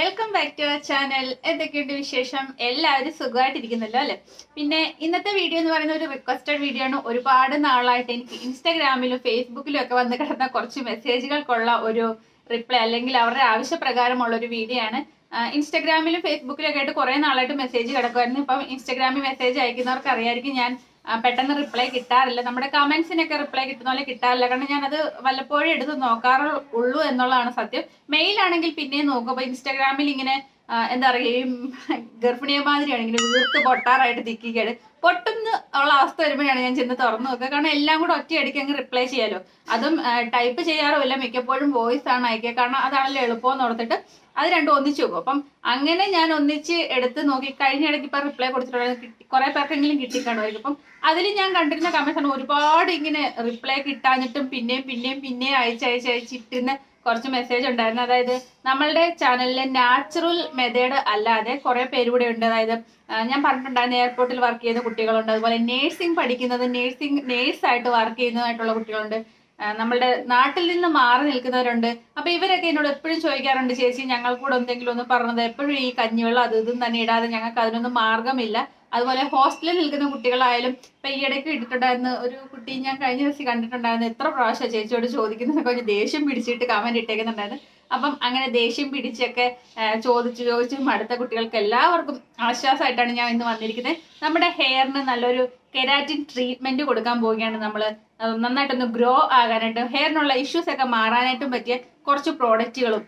Welcome back to our channel. എന്തൊക്കെയുണ്ട് വിശേഷം? എല്ലാവരും സുഖമായിട്ടിരിക്കുന്നല്ലോ അല്ലെ? പിന്നെ ഇന്നത്തെ വീഡിയോ എന്ന് പറയുന്ന ഒരു റിക്വസ്റ്റഡ് വീഡിയോ ആണ്. ഒരുപാട് നാളായിട്ട് എനിക്ക് ഇൻസ്റ്റാഗ്രാമിലും ഫേസ്ബുക്കിലും ഒക്കെ വന്ന് കിടന്ന കുറച്ച് മെസ്സേജുകൾക്കുള്ള ഒരു റിപ്ലൈ അല്ലെങ്കിൽ അവരുടെ ആവശ്യപ്രകാരമുള്ള ഒരു വീഡിയോ ആണ്. ഇൻസ്റ്റാഗ്രാമിലും ഫേസ്ബുക്കിലും ഒക്കെ ആയിട്ട് കുറെ നാളായിട്ട് മെസ്സേജ് കിടക്കുമായിരുന്നു. ഇപ്പം ഇൻസ്റ്റാഗ്രാമിൽ മെസ്സേജ് അയക്കുന്നവർക്ക് അറിയായിരിക്കും ഞാൻ പെട്ടെന്ന് റിപ്ലൈ കിട്ടാറില്ല. നമ്മുടെ കമന്റ്സിനൊക്കെ റിപ്ലൈ കിട്ടുന്ന പോലെ കിട്ടാറില്ല. കാരണം ഞാനത് വല്ലപ്പോഴും എടുത്ത് നോക്കാറുള്ളൂ എന്നുള്ളതാണ് സത്യം. മെയിൽ ആണെങ്കിൽ പിന്നെയും നോക്കും. അപ്പൊ ഇൻസ്റ്റാഗ്രാമിൽ ഇങ്ങനെ എന്താ പറയുക, ഗർഭിണിയെ മാതിരിയാണ് ഇങ്ങനെ വീർത്ത് പൊട്ടാറായിട്ട് തിക്കുകയാണ്. പൊട്ടുന്ന ഉള്ള അവസ്ഥ വരുമ്പോഴാണ് ഞാൻ ചെന്ന് തുറന്നു നോക്കുക. കാരണം എല്ലാം കൂടെ ഒറ്റയടിക്ക് അങ്ങ് റിപ്ലൈ ചെയ്യാലോ. അതും ടൈപ്പ് ചെയ്യാറുമില്ല, മിക്കപ്പോഴും വോയിസ് ആണ് അയക്കുക. കാരണം അതാണല്ലോ എളുപ്പമെന്ന് ഓർത്തിട്ട് അത് രണ്ടും ഒന്നിച്ചു പോകും. അപ്പം അങ്ങനെ ഞാൻ ഒന്നിച്ച് എടുത്ത് നോക്കി. കഴിഞ്ഞ ഇടയ്ക്ക് ഇപ്പൊ റിപ്ലൈ കൊടുത്തിട്ടുണ്ടായിരുന്നു, കുറെ പേർക്കെങ്കിലും കിട്ടിക്കാണുമായിരിക്കും. അപ്പം അതിൽ ഞാൻ കണ്ടിരുന്ന കമന്റ്സ് ആണ് ഒരുപാട് ഇങ്ങനെ റിപ്ലൈ കിട്ടാഞ്ഞിട്ടും പിന്നെയും അയച്ചിട്ടിരുന്ന കുറച്ച് മെസ്സേജ് ഉണ്ടായിരുന്നു. അതായത് നമ്മളുടെ ചാനലിലെ നാച്ചുറൽ മെത്തേഡ് അല്ലാതെ കുറെ പേര് കൂടെ ഉണ്ട്. അതായത് ഞാൻ പറഞ്ഞിട്ടുണ്ടായിരുന്നു, എയർപോർട്ടിൽ വർക്ക് ചെയ്യുന്ന കുട്ടികളുണ്ട്, അതുപോലെ നേഴ്സിംഗ് പഠിക്കുന്നത്, നേഴ്സായിട്ട് വർക്ക് ചെയ്യുന്നതായിട്ടുള്ള കുട്ടികളുണ്ട്, നമ്മളുടെ നാട്ടിൽ നിന്ന് മാറി നിൽക്കുന്നവരുണ്ട്. അപ്പൊ ഇവരൊക്കെ എന്നോട് എപ്പോഴും ചോദിക്കാറുണ്ട്, ചേച്ചി ഞങ്ങൾക്ക് കൂടെ എന്തെങ്കിലും ഒന്ന് പറഞ്ഞത്, എപ്പോഴും ഈ കഞ്ഞിവെള്ളം അത് ഇതും തന്നെ ഇടാതെ ഞങ്ങൾക്ക് അതിനൊന്നും മാർഗമില്ല. അതുപോലെ ഹോസ്റ്റലിൽ നിൽക്കുന്ന കുട്ടികളായാലും ഇപ്പൊ ഈ ഇടയ്ക്ക് ഇട്ടിട്ടുണ്ടായിരുന്നു ഒരു കുട്ടി, ഞാൻ കഴിഞ്ഞ ദിവസം കണ്ടിട്ടുണ്ടായിരുന്നു, എത്ര പ്രാവശ്യം ചേച്ചിയോട് ചോദിക്കുന്നതൊക്കെ ഒരു ദേഷ്യം പിടിച്ചിട്ട് കമന്റ് ഇട്ടേക്കുന്നുണ്ടായിരുന്നു. അപ്പം അങ്ങനെ ദേഷ്യം പിടിച്ചൊക്കെ ചോദിച്ചു അടുത്ത കുട്ടികൾക്ക് എല്ലാവർക്കും ആശ്വാസമായിട്ടാണ് ഞാൻ ഇന്ന് വന്നിരിക്കുന്നത്. നമ്മുടെ ഹെയറിന് നല്ലൊരു കെരാറ്റിൻ ട്രീറ്റ്മെന്റ് കൊടുക്കാൻ പോവുകയാണ് നമ്മൾ. നന്നായിട്ടൊന്ന് ഗ്രോ ആകാനായിട്ട്, ഹെയറിനുള്ള ഇഷ്യൂസ് ഒക്കെ മാറാനായിട്ടും പറ്റിയ കുറച്ച് പ്രോഡക്റ്റുകളും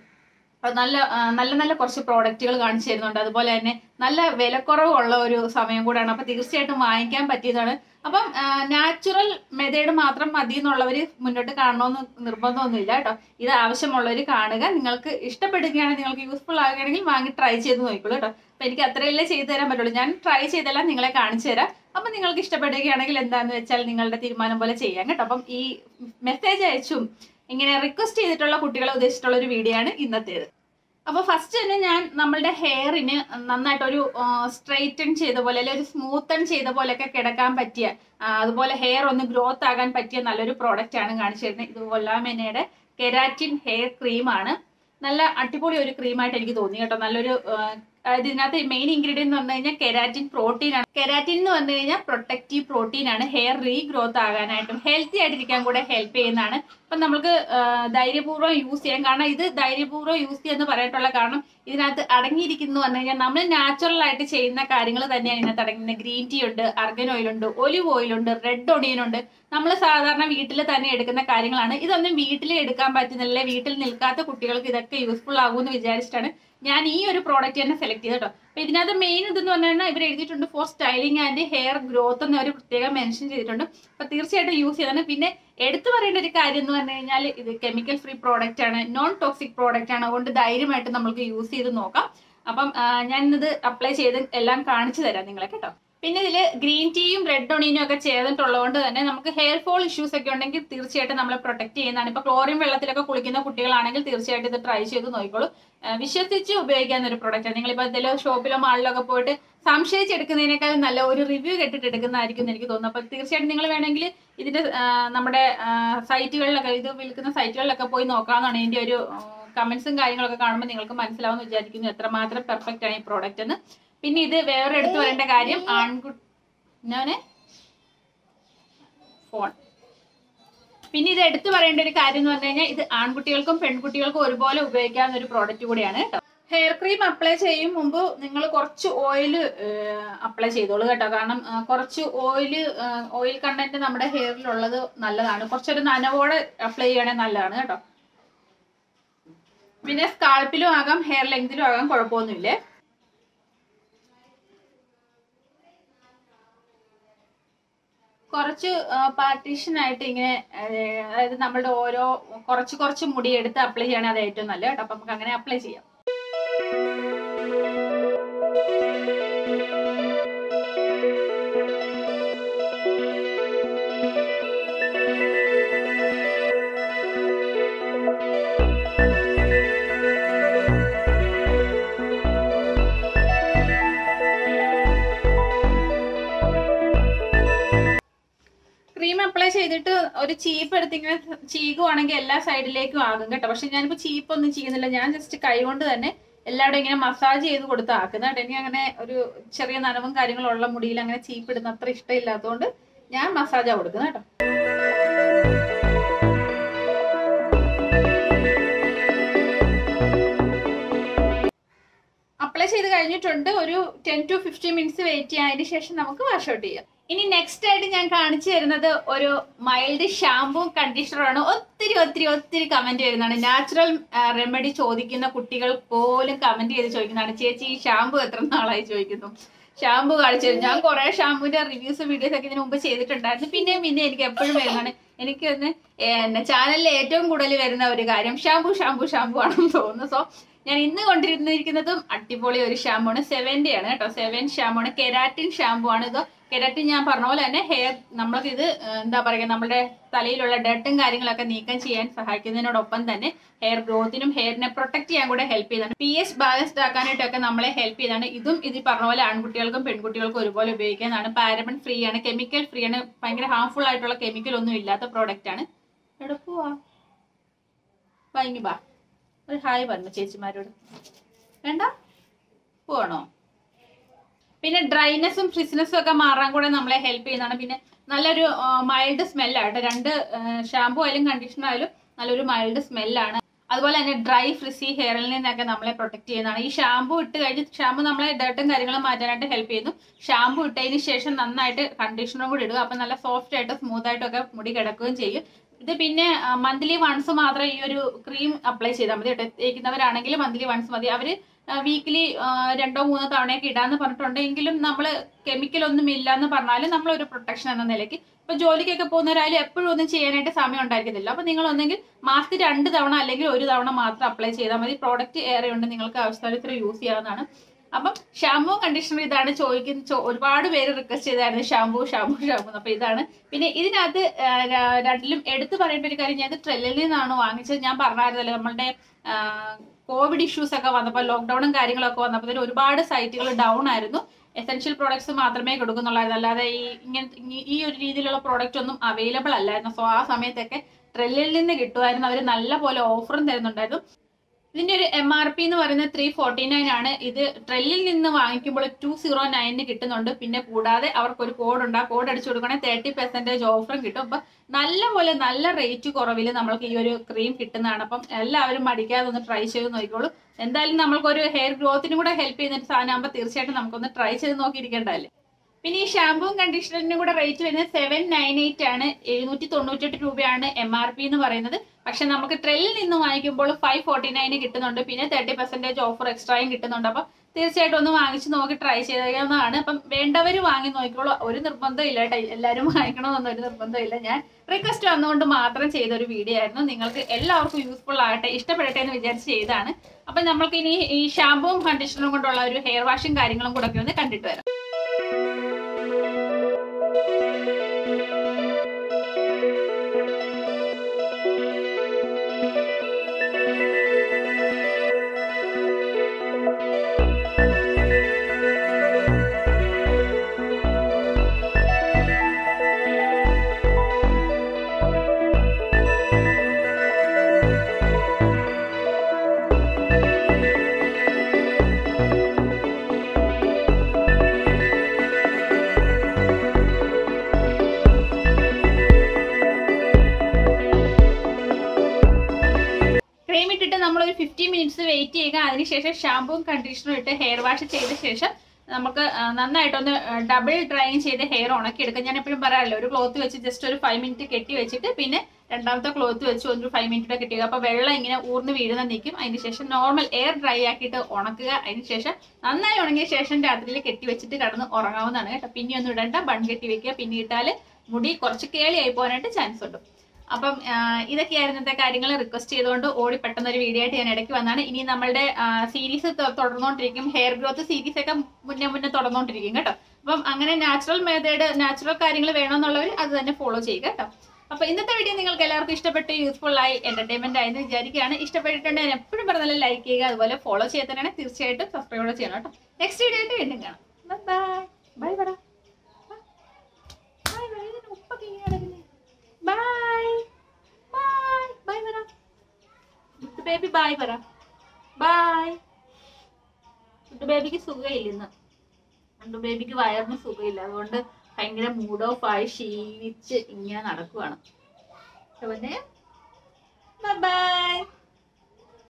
നല്ല കുറച്ച് പ്രോഡക്റ്റുകൾ കാണിച്ചു തരുന്നുണ്ട്. അതുപോലെ തന്നെ നല്ല വിലക്കുറവുള്ള ഒരു സമയം കൂടെയാണ്. അപ്പൊ തീർച്ചയായിട്ടും വാങ്ങിക്കാൻ പറ്റിയതാണ്. അപ്പം നാച്ചുറൽ മെത്തേഡ് മാത്രം മതി എന്നുള്ളവര് മുന്നോട്ട് കാണണമെന്ന് നിർബന്ധമൊന്നുമില്ല കേട്ടോ. ഇത് ആവശ്യമുള്ളവർ കാണുക. നിങ്ങൾക്ക് ഇഷ്ടപ്പെടുകയാണെങ്കിൽ, നിങ്ങൾക്ക് യൂസ്ഫുൾ ആകുകയാണെങ്കിൽ വാങ്ങി ട്രൈ ചെയ്ത് നോക്കിക്കോളൂ കേട്ടോ. അപ്പൊ എനിക്ക് അത്രയല്ലേ ചെയ്തു തരാൻ പറ്റുള്ളൂ. ഞാൻ ട്രൈ ചെയ്തെല്ലാം നിങ്ങളെ കാണിച്ചു തരാം. അപ്പൊ നിങ്ങൾക്ക് ഇഷ്ടപ്പെടുകയാണെങ്കിൽ എന്താന്ന് വെച്ചാൽ നിങ്ങളുടെ തീരുമാനം പോലെ ചെയ്യാം കേട്ടോ. അപ്പം ഈ മെസ്സേജ് അയച്ചും ഇങ്ങനെ റിക്വസ്റ്റ് ചെയ്തിട്ടുള്ള കുട്ടികളെ ഉദ്ദേശിച്ചിട്ടുള്ള ഒരു വീഡിയോ ആണ് ഇന്നത്തേത്. അപ്പൊ ഫസ്റ്റ് തന്നെ ഞാൻ നമ്മളുടെ ഹെയറിന് നന്നായിട്ടൊരു സ്ട്രെയിറ്റൺ ചെയ്ത പോലെ അല്ലെങ്കിൽ ഒരു സ്മൂത്തൺ ചെയ്ത പോലെയൊക്കെ കിടക്കാൻ പറ്റിയ, അതുപോലെ ഹെയർ ഒന്ന് ഗ്രോത്ത് ആകാൻ പറ്റിയ നല്ലൊരു പ്രോഡക്റ്റ് ആണ് കാണിച്ചു തരുന്നത്. ഇത് വൊലാമെനയുടെ കെരാറ്റിൻ ഹെയർ ക്രീമാണ്. നല്ല അടിപൊളി ഒരു ക്രീമായിട്ട് എനിക്ക് തോന്നി കേട്ടോ. നല്ലൊരു ഇതിനകത്ത് മെയിൻ ഇൻഗ്രീഡിയന്റ് എന്ന് പറഞ്ഞു കഴിഞ്ഞാൽ കെരാറ്റിൻ പ്രോട്ടീൻ ആണ്. കെരാറ്റിൻ എന്ന് പറഞ്ഞു കഴിഞ്ഞാൽ പ്രൊട്ടക്റ്റീവ് പ്രോട്ടീൻ ആണ്. ഹെയർ റീഗ്രോത്ത് ആകാനായിട്ടും ഹെൽത്തി ആയിട്ടിരിക്കാൻ കൂടെ ഹെൽപ്പ് ചെയ്യുന്നതാണ്. അപ്പൊ നമുക്ക് ധൈര്യപൂർവ്വം യൂസ് ചെയ്യാം. കാരണം ഇത് ധൈര്യപൂർവ്വം യൂസ് ചെയ്യാന്ന് പറയാനുള്ള കാരണം ഇതിനകത്ത് അടങ്ങിയിരിക്കുന്നു പറഞ്ഞു കഴിഞ്ഞാൽ നമ്മൾ നാച്ചുറൽ ആയിട്ട് ചെയ്യുന്ന കാര്യങ്ങൾ തന്നെയാണ് ഇതിനകത്ത് അടങ്ങുന്നത്. ഗ്രീൻ ടീ ഉണ്ട്, അർഗൻ ഓയിൽ ഉണ്ട്, ഒലിവ് ഓയിൽ ഉണ്ട്, റെഡ് ഒണിയൻ ഉണ്ട്. നമ്മൾ സാധാരണ വീട്ടിൽ തന്നെ എടുക്കുന്ന കാര്യങ്ങളാണ്. ഇതൊന്നും വീട്ടിൽ എടുക്കാൻ പറ്റുന്നില്ല, വീട്ടിൽ നിൽക്കാത്ത കുട്ടികൾക്ക് ഇതൊക്കെ യൂസ്ഫുൾ ആകുമെന്ന് വിചാരിച്ചിട്ടാണ് ഞാൻ ഈ ഒരു പ്രോഡക്റ്റ് തന്നെ സെലക്ട് ചെയ്ത് കേട്ടോ. അപ്പൊ ഇതിനകത്ത് മെയിൻ ഇതെന്ന് പറഞ്ഞാൽ ഇവർ എഴുതിയിട്ടുണ്ട് for styling and hair growth എന്ന് അവർ പ്രത്യേകം മെൻഷൻ ചെയ്തിട്ടുണ്ട്. അപ്പൊ തീർച്ചയായിട്ടും യൂസ് ചെയ്താണ്. പിന്നെ എടുത്തു പറയേണ്ട ഒരു കാര്യം എന്ന് പറഞ്ഞു കഴിഞ്ഞാൽ ഇത് കെമിക്കൽ ഫ്രീ പ്രോഡക്റ്റ് ആണ്, നോൺ ടോക്സിക് പ്രോഡക്റ്റ് ആണ്. അതുകൊണ്ട് ധൈര്യമായിട്ട് നമുക്ക് യൂസ് ചെയ്ത് നോക്കാം. അപ്പം ഞാൻ ഇത് അപ്ലൈ ചെയ്ത് എല്ലാം കാണിച്ചു തരാം നിങ്ങളെ കേട്ടോ. പിന്നെ ഇതിൽ ഗ്രീൻ ടീയും റെഡ് ഒണിയനും ഒക്കെ ചേർന്നിട്ടുള്ളതുകൊണ്ട് തന്നെ നമുക്ക് ഹെയർ ഫോൾ ഇഷ്യൂസ് ഒക്കെ ഉണ്ടെങ്കിൽ തീർച്ചയായിട്ടും നമ്മളെ പ്രൊട്ടക്ട് ചെയ്യുന്നതാണ്. ഇപ്പൊ ക്ലോറിൻ വെള്ളത്തിലൊക്കെ കുളിക്കുന്ന കുട്ടികളാണെങ്കിൽ തീർച്ചയായിട്ടും ഇത് ട്രൈ ചെയ്ത് നോക്കിക്കോളൂ. വിശ്വസിച്ച് ഉപയോഗിക്കാവുന്ന ഒരു പ്രോഡക്റ്റ് ആണ്. നിങ്ങളിപ്പോൾ എന്തെങ്കിലും ഷോപ്പിലോ മാളിലൊക്കെ പോയിട്ട് സംശയിച്ചെടുക്കുന്നതിനേക്കാൾ നല്ല ഒരു റിവ്യൂ കേട്ടിട്ട് എടുക്കുന്നതായിരിക്കും എന്ന് എനിക്ക് തോന്നുന്നു. അപ്പൊ തീർച്ചയായിട്ടും നിങ്ങൾ വേണമെങ്കിൽ ഇതിന്റെ നമ്മുടെ സൈറ്റുകളിലൊക്കെ, ഇത് വിൽക്കുന്ന സൈറ്റുകളിലൊക്കെ പോയി നോക്കാവുന്നതാണ്. ഇതിന്റെ ഒരു കമന്റ്സും കാര്യങ്ങളൊക്കെ കാണുമ്പോൾ നിങ്ങൾക്ക് മനസ്സിലാവുമെന്ന് വിചാരിക്കുന്നു എത്രമാത്രം പെർഫെക്റ്റ് ആണ് ഈ പ്രോഡക്റ്റ് എന്ന്. പിന്നെ ഇത് വേറെ എടുത്തു പറയേണ്ട കാര്യം, പിന്നെ ഇത് എടുത്തു പറയേണ്ട ഒരു കാര്യം എന്ന് പറഞ്ഞു കഴിഞ്ഞാൽ ഇത് ആൺകുട്ടികൾക്കും പെൺകുട്ടികൾക്കും ഒരുപോലെ ഉപയോഗിക്കാവുന്ന ഒരു പ്രോഡക്റ്റ് കൂടിയാണ് കേട്ടോ. ഹെയർ ക്രീം അപ്ലൈ ചെയ്യും മുമ്പ് നിങ്ങൾ കുറച്ച് ഓയിൽ അപ്ലൈ ചെയ്തോളൂ കേട്ടോ. കാരണം കുറച്ച് ഓയിൽ കണ്ടന്റ് നമ്മുടെ ഹെയറിലുള്ളത് നല്ലതാണ്. കുറച്ചൊരു നനവോടെ അപ്ലൈ ചെയ്യണമെങ്കിൽ നല്ലതാണ് കേട്ടോ. പിന്നെ സ്കാൾപ്പിലും ആകാം, ഹെയർ ലെങ്തിലും ആകാം, കുഴപ്പമൊന്നുമില്ലേ. കുറച്ച് പാർട്ടീഷൻ ആയിട്ട് ഇങ്ങനെ, അതായത് നമ്മളുടെ ഓരോ കുറച്ച് മുടി എടുത്ത് അപ്ലൈ ചെയ്യണേ, അത് ഏറ്റവും നല്ലത് കേട്ടോ. അപ്പൊ നമുക്ക് അങ്ങനെ അപ്ലൈ ചെയ്യാം. ക്രീം അപ്ലൈ ചെയ്തിട്ട് ഒരു ചീപ്പ് എടുത്ത് ഇങ്ങനെ ചീകുവാണെങ്കിൽ എല്ലാ സൈഡിലേക്കും ആകും കേട്ടോ. പക്ഷെ ഞാനിപ്പോ ചീപ്പൊന്നും ചെയ്യുന്നില്ല, ഞാൻ ജസ്റ്റ് കൈ കൊണ്ട് തന്നെ എല്ലാവരും ഇങ്ങനെ മസാജ് ചെയ്ത് കൊടുത്ത് ആക്കുന്നത്. എനിക്ക് അങ്ങനെ ഒരു ചെറിയ നനവും കാര്യങ്ങളും ഉള്ള മുടിയിൽ അങ്ങനെ ചീപ്പിടുന്ന അത്ര ഇഷ്ടമില്ലാത്തതുകൊണ്ട് ഞാൻ മസാജാ കൊടുക്കുന്നത് കേട്ടോ. അപ്ലൈ ചെയ്ത് കഴിഞ്ഞിട്ടുണ്ട്. ഒരു 10 to 15 മിനിറ്റ്സ് വെയിറ്റ് ചെയ്യാം. അതിന് ശേഷം നമുക്ക് വാഷ് ഔട്ട് ചെയ്യാം. ഇനി നെക്സ്റ്റ് ആയിട്ട് ഞാൻ കാണിച്ചു തരുന്നത് ഒരു മൈൽഡ് ഷാമ്പൂ കണ്ടീഷണറാണ്. ഒത്തിരി ഒത്തിരി ഒത്തിരി കമന്റ് വരുന്നതാണ്. നാച്ചുറൽ റെമഡി ചോദിക്കുന്ന കുട്ടികൾ പോലും കമന്റ് ചെയ്ത് ചോദിക്കുന്നതാണ്, ചേച്ചി ഈ ഷാമ്പൂ എത്ര നാളായി ചോദിക്കുന്നു, ഷാമ്പൂ കാണിച്ചു തരും. ഞാൻ കുറെ ഷാമ്പൂവിന്റെ റിവ്യൂസ് വീഡിയോസ് ഒക്കെ ഇതിനു മുമ്പ് ചെയ്തിട്ടുണ്ടായിരുന്നു. പിന്നെ എനിക്ക് എപ്പോഴും വരുന്നതാണ്, എനിക്ക് ഒന്ന് ചാനലിൽ ഏറ്റവും കൂടുതൽ വരുന്ന ഒരു കാര്യം ഷാമ്പൂ ഷാമ്പൂ ഷാമ്പൂ ആണെന്ന് തോന്നുന്നു. സോ ഞാൻ ഇന്ന് കൊണ്ടിരുന്നിരിക്കുന്നതും അടിപൊളി ഒരു ഷാമ്പൂ ആണ്. 7 ആണ് കേട്ടോ. 7 ഷാമ്പൂ ആണ്. കെരാറ്റിൻ ഷാമ്പൂ ആണ് ഇത്. കെരാറ്റിൻ ഞാൻ പറഞ്ഞ പോലെ തന്നെ ഹെയർ നമ്മൾക്ക് ഇത് എന്താ പറയുക, നമ്മുടെ തലയിലുള്ള ഡർട്ടും കാര്യങ്ങളൊക്കെ നീക്കം ചെയ്യാൻ സഹായിക്കുന്നതിനോടൊപ്പം തന്നെ ഹെയർ ഗ്രോത്തിനും ഹെയറിനെ പ്രൊട്ടക്ട് ചെയ്യാൻ കൂടെ ഹെൽപ്പ് ചെയ്താണ്. pH ബാലൻസ്ഡ് ആക്കാനായിട്ടൊക്കെ നമ്മളെ ഹെൽപ്പ് ചെയ്താണ്. ഇതും ഇത് പറഞ്ഞ പോലെ ആൺകുട്ടികൾക്കും പെൺകുട്ടികൾക്കും ഒരുപോലെ ഉപയോഗിക്കാനാണ്. പാരബൻ ഫ്രീ ആണ്, കെമിക്കൽ ഫ്രീ ആണ്. ഭയങ്കര ഹാർംഫുൾ ആയിട്ടുള്ള കെമിക്കൽ ഒന്നും ഇല്ലാത്ത പ്രോഡക്റ്റ് ആണ്. എവിടെ പോവാ ഭയങ്കര ബാ ഒരു ഹായ് പറഞ്ഞു ചേച്ചിമാരോട്. വേണ്ട പോവാണോ? പിന്നെ ഡ്രൈനെസ്സും ഫ്രിസ്നെസ്സും ഒക്കെ മാറാൻ കൂടെ നമ്മളെ ഹെൽപ്പ് ചെയ്യുന്നതാണ്. പിന്നെ നല്ലൊരു മൈൽഡ് സ്മെല്ലായിട്ട് 2 ഷാമ്പൂ ആയാലും കണ്ടീഷണർ ആയാലും നല്ലൊരു മൈൽഡ് സ്മെല്ലാണ്. അതുപോലെ തന്നെ ഡ്രൈ ഫ്രിസി ഹെയറിൽ നിന്നൊക്കെ നമ്മളെ പ്രൊട്ടക്ട് ചെയ്യുന്നതാണ്. ഈ ഷാമ്പൂ ഇട്ട് കഴിഞ്ഞ് ഷാമ്പൂ നമ്മളെ ഡർട്ടും കാര്യങ്ങളും മാറ്റാനായിട്ട് ഹെൽപ്പ് ചെയ്യുന്നു. ഷാമ്പൂ ഇട്ടതിന് ശേഷം നന്നായിട്ട് കണ്ടീഷണറും കൂടി ഇടുക. അപ്പൊ നല്ല സോഫ്റ്റ് ആയിട്ട് സ്മൂത്ത് ആയിട്ടൊക്കെ മുടി കിടക്കുകയും ചെയ്യും. ഇത് പിന്നെ മന്ത്ലി വൺസ് മാത്രം ഈ ഒരു ക്രീം അപ്ലൈ ചെയ്താൽ മതി. തേക്കുന്നവരാണെങ്കിൽ മന്ത്ലി വൺസ് മതി. അവര് വീക്കിലി 2 3 തവണയൊക്കെ ഇടാന്ന് പറഞ്ഞിട്ടുണ്ടെങ്കിലും നമ്മൾ കെമിക്കൽ ഒന്നും ഇല്ല എന്ന് പറഞ്ഞാലും നമ്മളൊരു പ്രൊട്ടക്ഷൻ എന്ന നിലയ്ക്ക് ഇപ്പൊ ജോലിക്കൊക്കെ പോകുന്നവരായാലും എപ്പോഴും ഒന്നും ചെയ്യാനായിട്ട് സമയം ഉണ്ടായിരിക്കത്തില്ല. അപ്പൊ നിങ്ങൾ ഒന്നെങ്കിൽ മാസത്തിൽ 2 തവണ അല്ലെങ്കിൽ 1 തവണ മാത്രം അപ്ലൈ ചെയ്താൽ മതി. പ്രോഡക്റ്റ് ഏറെ ഉണ്ട്, നിങ്ങൾക്ക് ആവശ്യത്തിന് യൂസ് ചെയ്യാവുന്നതാണ്. അപ്പം ഷാമ്പൂ കണ്ടീഷണർ ഇതാണ് ചോദിക്കുന്ന ഒരുപാട് പേര് റിക്വസ്റ്റ് ചെയ്തായിരുന്നു ഷാമ്പൂ ഷാമ്പൂ ഷാമ്പൂ. അപ്പൊ ഇതാണ്. പിന്നെ ഇതിനകത്ത് രണ്ടിലും എടുത്തു പറയേണ്ട ഒരു കാര്യം, ഞാൻ ഇത് ട്രെല്ലിൽ നിന്നാണ് വാങ്ങിച്ചത്. ഞാൻ പറഞ്ഞായിരുന്നല്ലോ നമ്മളുടെ കോവിഡ് ഇഷ്യൂസ് ഒക്കെ വന്നപ്പോൾ ലോക്ക്ഡൌണും കാര്യങ്ങളൊക്കെ വന്നപ്പോൾ ഒരുപാട് സൈറ്റുകൾ ഡൗൺ ആയിരുന്നു. എസെൻഷ്യൽ പ്രോഡക്ട്സ് മാത്രമേ കൊടുക്കുന്നുള്ളായിരുന്നു, അല്ലാതെ ഈ ഒരു രീതിയിലുള്ള പ്രോഡക്റ്റ് ഒന്നും അവൈലബിൾ അല്ലായിരുന്നു. സോ ആ സമയത്തൊക്കെ ട്രെല്ലിൽ നിന്ന് കിട്ടുമായിരുന്നു. അവർ നല്ല പോലെ ഓഫറും തരുന്നുണ്ടായിരുന്നു. ഇതിന്റെ ഒരു MRP എന്ന് പറയുന്നത് 349 ആണ്. ഇത് ട്രെല്ലിൽ നിന്ന് വാങ്ങിക്കുമ്പോൾ 209 കിട്ടുന്നുണ്ട്. പിന്നെ കൂടാതെ അവർക്കൊരു കോഡ് ഉണ്ട്. ആ കോഡ് അടിച്ചു കൊടുക്കണമെങ്കിൽ 30% ഓഫറും കിട്ടും. അപ്പൊ നല്ലപോലെ നല്ല റേറ്റ് കുറവിൽ നമ്മൾക്ക് ഈ ഒരു ക്രീം കിട്ടുന്നതാണ്. അപ്പം എല്ലാവരും മടിക്കാതെ ഒന്ന് ട്രൈ ചെയ്ത് നോക്കിക്കോളൂ. എന്തായാലും നമ്മൾക്കൊരു ഹെയർ ഗ്രോത്തിനും കൂടെ ഹെൽപ്പ് ചെയ്യുന്ന ഒരു സാധനമാകുമ്പോൾ തീർച്ചയായിട്ടും നമുക്കൊന്ന് ട്രൈ ചെയ്ത് നോക്കിയിരിക്കേണ്ടതല്ലേ. പിന്നെ ഈ ഷാമ്പൂവും കണ്ടീഷണറിനും കൂടെ റേറ്റ് വരുന്നത് 798 ആണ്. 798 രൂപയാണ് MRP എന്ന് പറയുന്നത്. പക്ഷെ നമുക്ക് ട്രെല്ലിൽ നിന്ന് വാങ്ങിക്കുമ്പോൾ 549 കിട്ടുന്നുണ്ട്. പിന്നെ 30% ഓഫർ എക്സ്ട്രായും കിട്ടുന്നുണ്ട്. അപ്പൊ തീർച്ചയായിട്ടും ഒന്ന് വാങ്ങിച്ച് നോക്കി ട്രൈ ചെയ്യാവുന്നതാണ്. അപ്പം വേണ്ടവർ വാങ്ങി നോക്കിക്കോളൂ. ഒരു നിർബന്ധം ഇല്ല കേട്ടോ, എല്ലാവരും വാങ്ങിക്കണമെന്നൊന്നും ഒരു നിർബന്ധമില്ല. ഞാൻ റിക്വസ്റ്റ് വന്നുകൊണ്ട് മാത്രം ചെയ്ത ഒരു വീഡിയോ ആയിരുന്നു. നിങ്ങൾക്ക് എല്ലാവർക്കും യൂസ്ഫുൾ ആകട്ടെ, ഇഷ്ടപ്പെടട്ടെ എന്ന് വിചാരിച്ച് ചെയ്താണ്. അപ്പൊ നമ്മൾക്ക് ഇനി ഈ ഷാമ്പൂവും കണ്ടീഷണറും കൊണ്ടുള്ള ഒരു ഹെയർ വാഷും കാര്യങ്ങളും കൂടെ ഒന്ന് കണ്ടിട്ട് വരാം. നമ്മളൊരു 15 മിനിറ്റ്സ് വെയിറ്റ് ചെയ്യുക. അതിനുശേഷം ഷാമ്പൂവും കണ്ടീഷണറും ഇട്ട് ഹെയർ വാഷ് ചെയ്ത ശേഷം നമുക്ക് നന്നായിട്ടൊന്ന് ഡബിൾ ഡ്രൈൻ ചെയ്ത് ഹെയർ ഉണക്കിയെടുക്കാം. ഞാൻ എപ്പോഴും പറയാറില്ല, ഒരു ക്ലോത്ത് വെച്ച് ജസ്റ്റ് ഒരു 5 മിനിറ്റ് കെട്ടി വെച്ചിട്ട് പിന്നെ രണ്ടാമത്തെ ക്ലോത്ത് വെച്ച് ഒരു 5 മിനിറ്റ് കെട്ടിക്കുക. അപ്പൊ വെള്ളം ഇങ്ങനെ ഊർന്ന് വീഴുന്ന നിൽക്കും. അതിനുശേഷം നോർമൽ എയർ ഡ്രൈ ആക്കിയിട്ട് ഉണക്കുക. അതിനുശേഷം നന്നായി ഉണങ്ങിയ ശേഷം രാത്രിയിൽ കെട്ടി വെച്ചിട്ട് കിടന്ന് ഉറങ്ങാവുന്നതാണ് കേട്ടോ. പിന്നെ ഒന്നും ഇടണ്ട, ബൺ കെട്ടി വെക്കുക. പിന്നെ ഇട്ടാല് മുടി കുറച്ച് കേളിയായി പോകാനായിട്ട് ചാൻസ് ഉണ്ട്. അപ്പം ഇതൊക്കെയായിരുന്നു ഇന്നത്തെ കാര്യങ്ങൾ. റിക്വസ്റ്റ് ചെയ്തുകൊണ്ട് ഓടി പെട്ടെന്നൊരു വീഡിയോ ആയിട്ട് ഞാൻ ഇടയ്ക്ക് വന്നാണ്. ഇനി നമ്മളുടെ സീരീസ് തുടർന്നുകൊണ്ടിരിക്കും. ഹെയർ ഗ്രോത്ത് സീരീസ് ഒക്കെ മുന്നേ തുടർന്നുകൊണ്ടിരിക്കും കേട്ടോ. അപ്പം അങ്ങനെ നാച്ചുറൽ കാര്യങ്ങൾ വേണമെന്നുള്ളവർ അത് തന്നെ ഫോളോ ചെയ്യുക കേട്ടോ. അപ്പൊ ഇന്നത്തെ വീഡിയോ നിങ്ങൾക്ക് എല്ലാവർക്കും ഇഷ്ടപ്പെട്ട് യൂസ്ഫുൾ ആയി എന്റർടൈൻമെന്റ് ആയെന്ന് വിചാരിക്കുകയാണ്. ഇഷ്ടപ്പെട്ടിട്ടുണ്ടെങ്കിൽ ഞാൻ എപ്പോഴും പറഞ്ഞാലും ലൈക്ക് ചെയ്യുക, അതുപോലെ ഫോളോ ചെയ്യാത്തതാണ് തീർച്ചയായിട്ടും സബ്സ്ക്രൈബ് ചെയ്യണം കേട്ടോ. നെക്സ്റ്റ് വീഡിയോ ആയിട്ട് വീണ്ടും കാണാം. Bye bye bye. Bye. Bye. Bye, Mara. Baby, bye, Mara. Bye. ബേബിക്ക് സുഖമില്ല ഇന്ന്. ബേബിക്ക് വയറിന് സുഖമില്ല, അതുകൊണ്ട് ഭയങ്കര മൂഡ് ഓഫ് ആയി ക്ഷീണിച്ച് ഇങ്ങനെ നടക്കുവാണ്. പിന്നെ